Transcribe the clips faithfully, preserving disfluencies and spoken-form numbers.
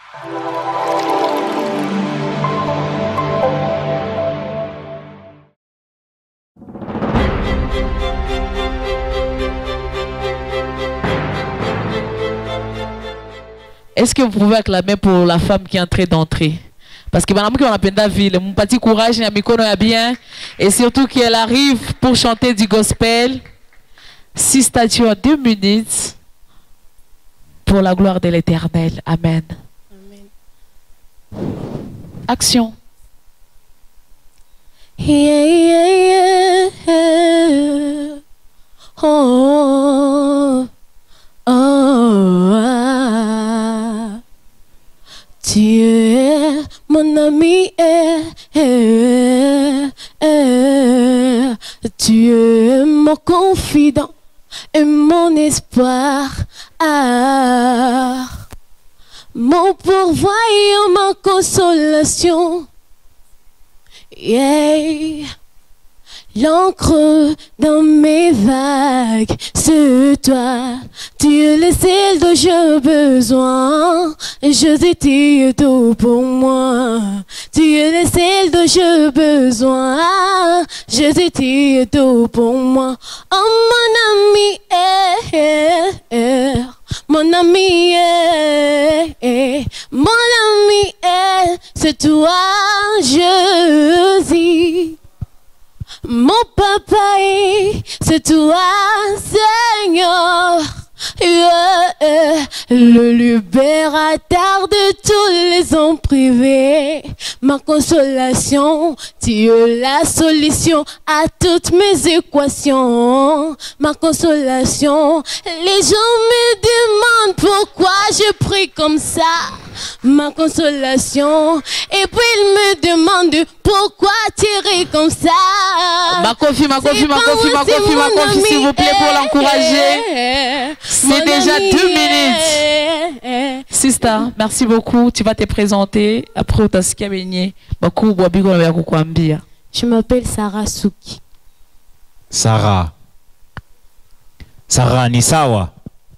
Est-ce que vous pouvez acclamer pour la femme qui est en train d'entrer? Parce que madame qui on appelle David, mon petit courage, il y a bien, et surtout qu'elle arrive pour chanter du gospel. Six statues en deux minutes pour la gloire de l'Éternel. Amen. Amen. Action. Yeah, yeah, yeah. Oh, oh, ah. Tu es mon ami, eh, eh, eh. Tu es mon confident et mon espoir, ah. Mon pourvoyeur, ma consolation, yeah. L'encre dans mes vagues, c'est toi. Tu es le ciel dont j'ai besoin. Je t'ai tout pour moi. Tu es le ciel dont j'ai besoin. Je t'ai tout pour moi. Oh mon ami, eh, eh, eh. Mon ami, eh, eh. Mon ami, eh. C'est toi, je dis. Mon papa, c'est toi, Seigneur, yeah, yeah. Le libérateur de tous les hommes privés, ma consolation, tu es la solution à toutes mes équations, ma consolation. Les gens me demandent pourquoi je prie comme ça, ma consolation, et puis ils me demandent pourquoi tirer comme ça. Ma confie, ma confie, ma confie, ma confie, ma confie, s'il vous plaît, pour l'encourager. C'est déjà deux minutes. Sister, merci beaucoup. Tu vas te présenter. Après, tu as baigné. Je m'appelle Sarah Souki. Sarah. Sarah, ni sawa.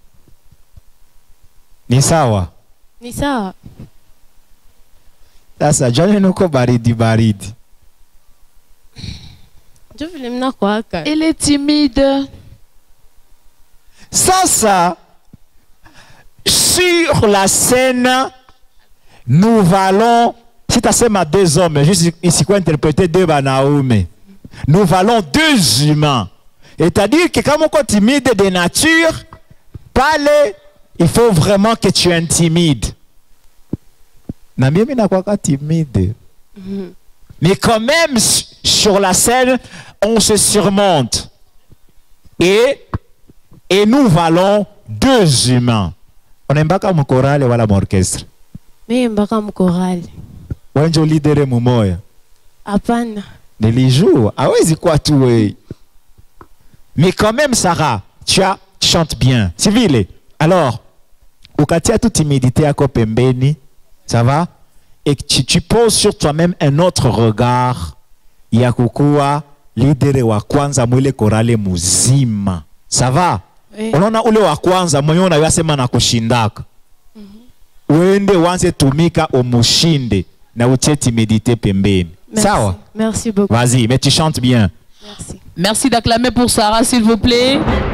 Ni sawa. Ni sawa. Sasa jana nuko baridi baridi. Elle est timide. Sasa sur la scène, nous valons, si tu as deux hommes, juste ici quoi interpréter deux banaoume. Nous valons deux humains. C'est-à-dire que quand on est timide de nature, parler, il faut vraiment que tu intimides. Na mimi na kwa timide. Mais quand même, sur la scène, on se surmonte. Et, et nous valons deux humains. On aime pas comme chorale ou mon orchestre. Mais on comme chorale. On est leader mumoya. Apana. De les jours. Ah oui, c'est quoi tout? Mais quand même, Sarah, tu, as, tu chantes bien. Civile. Alors, au cas où toute timidité à Kopembeni, ça va? Et que tu, tu poses sur toi-même un autre regard. Yakukua, leader wa kwanza mwile korale muzima. Ça va? Oui. Unaona ule wa kwanza mwenye unayasema na kushindaka. Mm -hmm. Uende wanze tumika umushinde na utie timidité pembeni. Sawa? Merci beaucoup. Vas-y, mais tu chantes bien. Merci. Merci d'acclamer pour Sarah, s'il vous plaît.